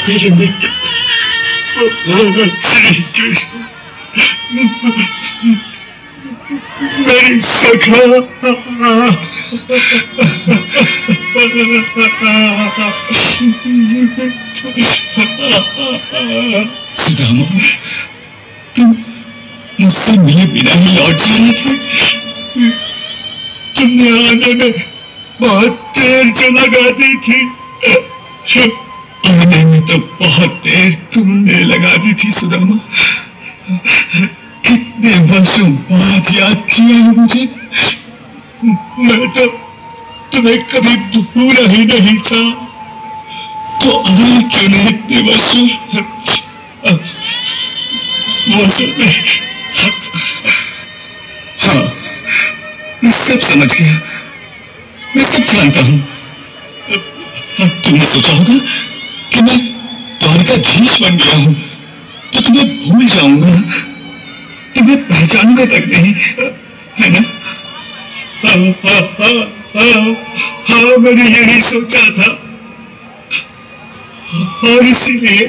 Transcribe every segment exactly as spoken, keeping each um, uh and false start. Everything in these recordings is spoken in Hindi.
मेरे मित्र श्री कृष्ण, मेरी सखा, सुदामा, तुम मुझसे मिले बिना ही लौट जा रहे थे। तुमने आने में बहुत देर जो लगा दी थी, आने में तो बहुत देर तुमने लगा दी थी सुदामा। कितने वर्षों बाद याद किया है मुझे। मैं तो तुम्हें कभी भूला ही नहीं था, तो आए क्यों नहीं इतने वर्षों? वो सब में हाँ, मैं सब समझ गया, मैं सब जानता हूं। तुमने सोचा होगा कि मैं द्वारकाधीश बन गया हूं तो तुम्हें भूल जाऊंगा, तुम्हें पहचानूंगा तक नहीं, है ना? हाँ हाँ हाँ हाँ हाँ, मैंने यही सोचा था, और इसीलिए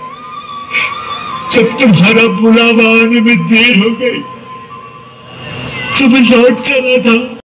जब तुम्हारा बुलावा आने में देर हो गई तो मैं लौट चला था।